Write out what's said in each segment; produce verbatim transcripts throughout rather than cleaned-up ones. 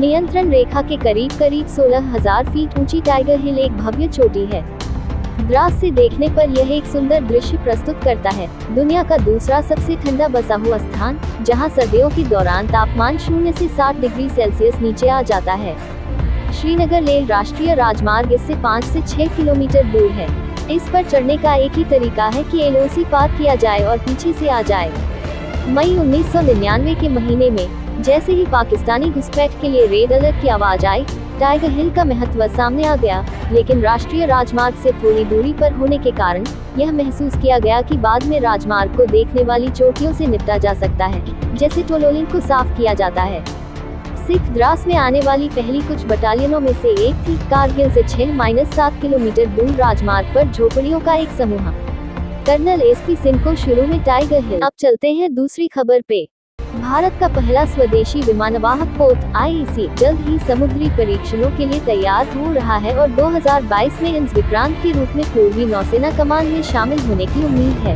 नियंत्रण रेखा के करीब करीब सोलह हज़ार फीट ऊंची टाइगर हिल एक भव्य चोटी है। द्रास से देखने पर यह एक सुंदर दृश्य प्रस्तुत करता है। दुनिया का दूसरा सबसे ठंडा बसा हुआ स्थान, जहां सर्दियों के दौरान तापमान शून्य से साठ डिग्री सेल्सियस नीचे आ जाता है। श्रीनगर लेह राष्ट्रीय राजमार्ग इससे पाँच से छह किलोमीटर दूर है। इस पर चढ़ने का एक ही तरीका है कि एल ओ सी पार किया जाए और पीछे से आ जाए। मई उन्नीस सौ निन्यानवे के महीने में जैसे ही पाकिस्तानी घुसपैठ के लिए रेड अलर्ट की आवाज आई, टाइगर हिल का महत्व सामने आ गया। लेकिन राष्ट्रीय राजमार्ग से थोड़ी दूरी पर होने के कारण यह महसूस किया गया कि बाद में राजमार्ग को देखने वाली चोटियों से निपटा जा सकता है, जैसे टोलोलिंग को साफ किया जाता है। सिख द्रास में आने वाली पहली कुछ बटालियनों में से एक थी। कारगिल से छह माइनस सात किलोमीटर दूर राजमार्ग पर झोपड़ियों का एक समूह। कर्नल एस पी सिंह को शुरू में टाइगर हिल। अब चलते हैं दूसरी खबर पे। भारत का पहला स्वदेशी विमानवाहक पोत आई ई सी जल्द ही समुद्री परीक्षणों के लिए तैयार हो रहा है और दो हज़ार बाईस में इंस विक्रांत के रूप में पूर्वी नौसेना कमान में शामिल होने की उम्मीद है।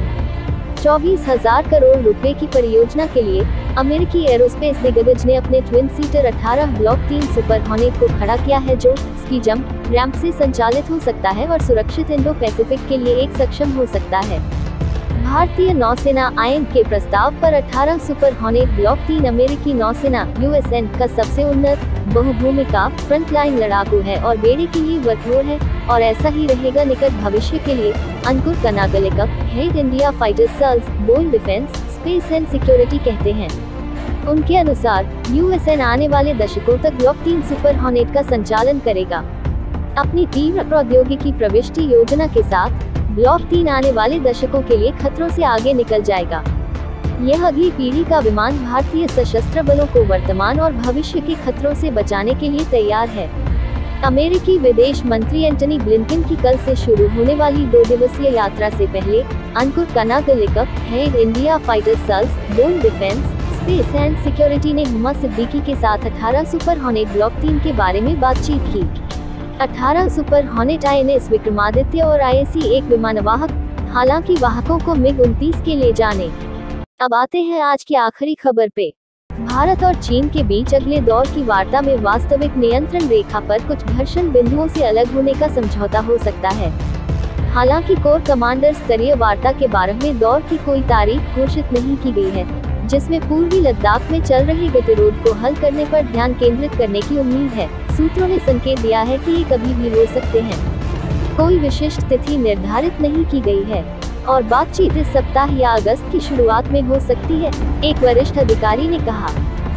चौबीस हजार करोड़ रुपए की परियोजना के लिए अमेरिकी एरोस्पेस दिग्गज ने अपने ट्विन सीटर अठारह ब्लॉक तीन सुपर हॉर्नेट को खड़ा किया है, जो स्की जंप रैंप से संचालित हो सकता है और सुरक्षित इंडो पैसिफिक के लिए एक सक्षम हो सकता है। भारतीय नौसेना आई एन के प्रस्ताव पर अठारह सुपर हॉर्नेट ब्लॉक तीन अमेरिकी नौसेना यू एस एन का सबसे उन्नत बहुभूमिका फ्रंटलाइन लड़ाकू है और बेड़े के लिए वर्कलोड है, और ऐसा ही रहेगा निकट भविष्य के लिए। Ankur Kanaglika, head India fighter sales, बोल डिफेंस, स्पेस एंड सिक्योरिटी कहते हैं। उनके अनुसार यू एस एन आने वाले दशकों तक ब्लॉक तीन सुपर हॉर्नेट का संचालन करेगा। अपनी तीव्र प्रौद्योगिकी प्रविष्टि योजना के साथ ब्लॉक तीन आने वाले दशकों के लिए खतरों से आगे निकल जाएगा। यह अगली पीढ़ी का विमान भारतीय सशस्त्र बलों को वर्तमान और भविष्य के खतरों से बचाने के लिए तैयार है। अमेरिकी विदेश मंत्री एंटनी ब्लिंकन की कल से शुरू होने वाली दो दिवसीय यात्रा से पहले Ankur Kanaglika, head India fighter sales, बोल डिफेंस, स्पेस एंड सिक्योरिटी ने हुमा सिद्दीकी के साथ अठारह सुपर हॉर्नेट ब्लॉक तीन के बारे में बातचीत की। अठारह super hornet I N S Vikramaditya और आई ए सी एक विमानवाहक, हालांकि वाहकों को मिग उनतीस के ले जाने। अब आते हैं आज की आखिरी खबर पे। भारत और चीन के बीच अगले दौर की वार्ता में वास्तविक नियंत्रण रेखा पर कुछ घर्षण बिंदुओं से अलग होने का समझौता हो सकता है। हालांकि कोर कमांडर स्तरीय वार्ता के बारहवें दौर की कोई तारीख घोषित नहीं की गई है, जिसमें पूर्वी लद्दाख में चल रहे गतिरोध को हल करने पर ध्यान केंद्रित करने की उम्मीद है। सूत्रों ने संकेत दिया है कि ये कभी भी हो सकते हैं। कोई विशिष्ट तिथि निर्धारित नहीं की गई है और बातचीत इस सप्ताह या अगस्त की शुरुआत में हो सकती है, एक वरिष्ठ अधिकारी ने कहा।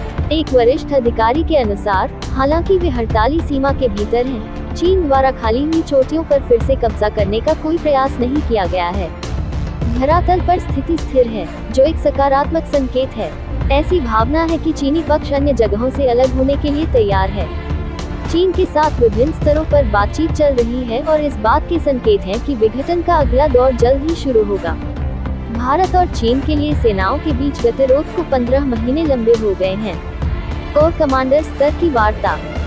एक वरिष्ठ अधिकारी के अनुसार हालांकि वे हड़ताली सीमा के भीतर हैं, चीन द्वारा खाली हुई चोटियों पर फिर से कब्जा करने का कोई प्रयास नहीं किया गया है। धरातल पर स्थिति स्थिर है, जो एक सकारात्मक संकेत है। ऐसी भावना है कि चीनी पक्ष अन्य जगहों से अलग होने के लिए तैयार है। चीन के साथ विभिन्न स्तरों पर बातचीत चल रही है और इस बात के संकेत हैं कि विघटन का अगला दौर जल्द ही शुरू होगा। भारत और चीन के लिए सेनाओं के बीच गतिरोध को पंद्रह महीने लंबे हो गए हैं। कोर कमांडर स्तर की वार्ता।